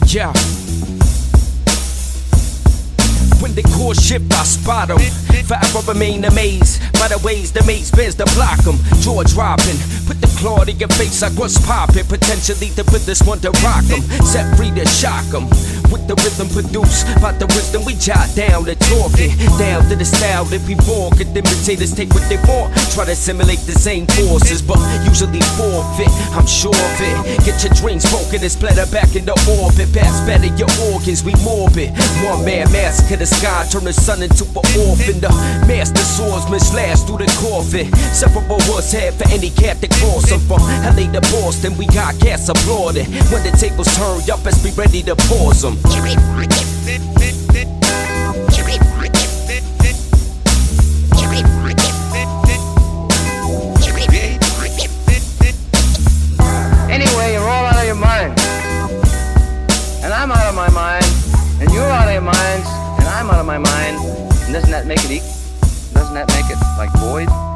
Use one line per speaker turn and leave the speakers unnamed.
Yeah. When the course shift, I spot them. Forever remain amazed by the ways the maze bears to block them. Jaw dropping, put the claw to your face like what's poppin'. Potentially the realest one to rock them. Set free to shock them. With the rhythm produced by the wisdom we jot down to talking. Down to the style that we born. Could imitators take what they want? Try to simulate the same forces, but usually forfeit. I'm sure of it. Get your dreams broken and splatter back into orbit. Pass better your organs, we morbid. One man massacre the sky, turn the sun into an orphan. The master swordsman slash through the coffin. Separable horse head for any cat that cross them. From LA to Boston, we got cats applauding. When the tables turn, y'all best be ready to pause them.
Anyway, you're all out of your mind. And I'm out of my mind. And you're out of your minds. And I'm out of my mind. And doesn't that make it equal? Doesn't that make it like void?